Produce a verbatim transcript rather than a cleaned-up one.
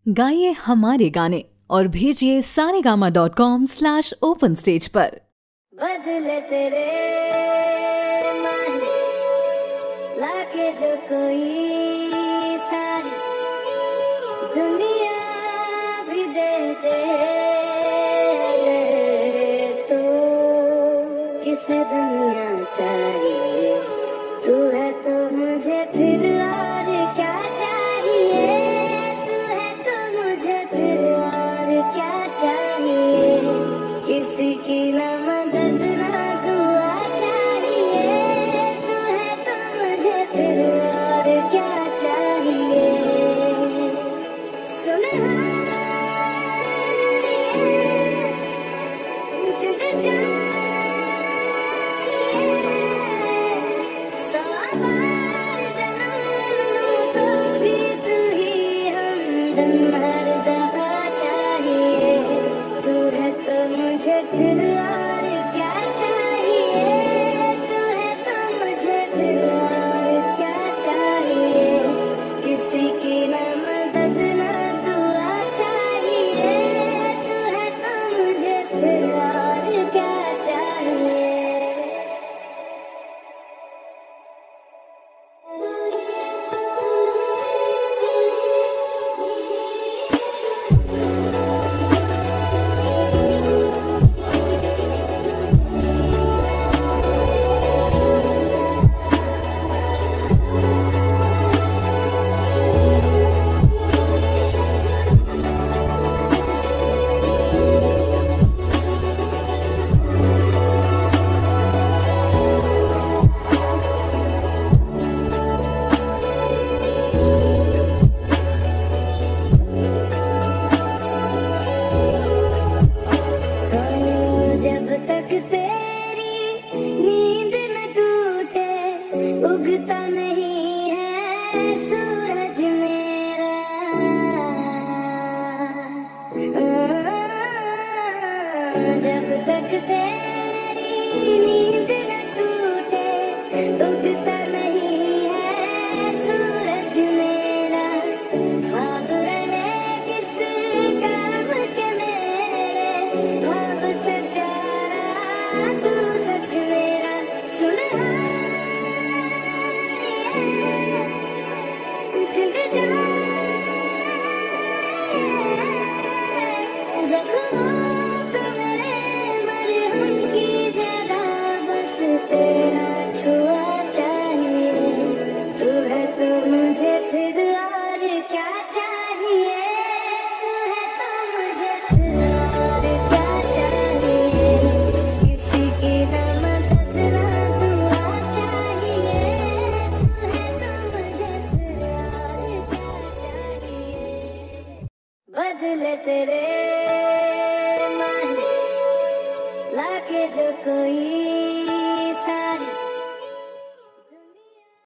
गाइए हमारे गाने और भेजिए Saregama dot com slash open stage पर। बदले तेरे माही लाके जो कोई सारी दुनिया भी दे दे तो किसे दुनिया चाहिए। तू है तो मुझे फिर और क्या चाहिए। तू है तो मुझे फिर और क्या चाहिए। किसी की ना मदद ना दुआ चाहिए। तू है तो मुझे फिर और क्या चाहिए। सुन मुझे जानिए सौ बार जन्म लूं तो भी तू ही हमदम हर दफा चाहिए। तू है तो मुझे फिर और क्या चाहिए। तू है तो मुझे फिर और क्या चाहिए। किसी की ना मदद ना दुआ चाहिए। तू है तो मुझे फिर और क्या चाहिए। जब तक तेरी नींद न टूटे उगता नहीं है सूरज मेरा। जब तक तेरी नींद न टूटे उगता नहीं है सूरज मेरा। ख्वाब रहे किस काम के मेरे ख्वाब से प्यारा तू सच मेरा। सुन जख्मों को मेरे मरहम की जगह बस तेरा छुआ चाहिए। तू है तो मुझे फिर और क्या चाहिए। तू है तो मुझे फिर और क्या चाहिए। किसी की ना मदद ना दुआ चाहिए। तू है तो मुझे फिर और क्या चाहिए। बदले तेरे माही लाके जो कोई